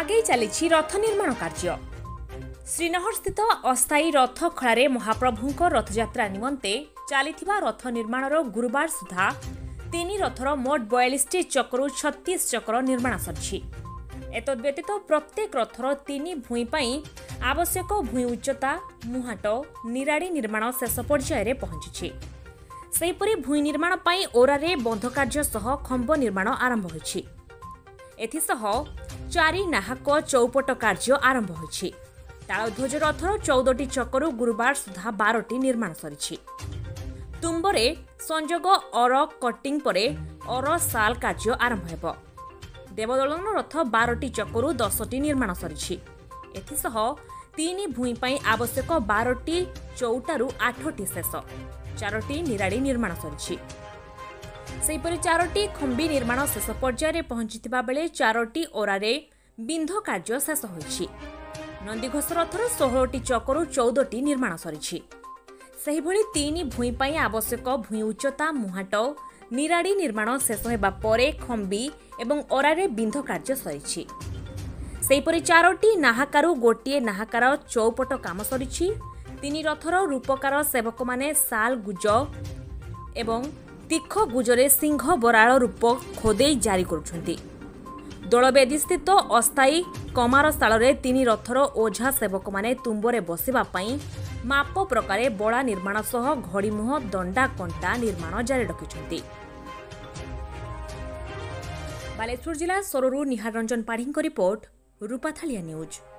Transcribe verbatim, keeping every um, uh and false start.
आगे चली रथ निर्माण कार्य। श्रीनगर स्थित अस्थायी रथ खଳାରେ महाप्रभुଙ୍କ रथयात्रा निमंते चलिथिबा रथ निर्माणर गुरुवार सुधा तीन रथर मोट बयालीस टी चक्रु छत्तीस चक्र निर्माण सरिछि। एतद्व्यतीत प्रत्येक रथर तीन भूई पई आवश्यक भूई उच्चता मुहाट निराड़ी निर्माण शेष पर्यायर पहुंची। सेहीपरि भूई निर्माण पई ओरारे बंध कार्य सह खंब निर्माण आरंभ होइछि। एथिसह चारि नाहक चौपट कार्य आरंभ होइछि। तालध्वज रथर चौदह टी चक्रु गुरुवार सुधा बारह टी निर्माण सरिछि। तुम्बरे संजोग अर कटिंग परे अर साल कार्य आरंभ हेब। देवदलन रथ बारह टी चक्रु दस टी निर्माण सरिछि। एथिसह तीन भूई पई आवश्यक बारह टी चौटारु आठ टी शेष चारोटी निराड़ी निर्माण सरिछि। सेहीपरि चारोटी खंबी निर्माण शेष पर्यायर पहुंचिथिबा बेले चारोटी ओरारे बिंध कार्य शेष होइछि। नंदीघोष रथर सोलह टी चक्रु चौदह टी निर्माण सरिछि। सेहीभଳି तीन भूई पई आवश्यक भूई उच्चता मुहाट निराड़ी निर्माण शेष हेबा परे खंबी एवं ओरारे बिंध कार्य सरिछि। सेहीपरि चारोटी नाहाकारु गोटिए नाहाकार चौपट काम सरिछि। तीन रथर रूपकार सेवक माने साल गुज एवं तीख गुजरे सिंह बराळ रूप खोदेई जारी करुछंती। दलवेदी स्थित अस्थायी कमारशाଳରେ तीन रथर ओझा सेवक माने तुम्बरे बसिबा पई माप प्रकारे बड़ा निर्माण सह घड़ीमुह दंडा कंटा निर्माण जारी रखिछंती। बालेश्वर जिला सोररू निहार रंजन पाढ़ी रिपोर्ट रूपाथालिया न्यूज।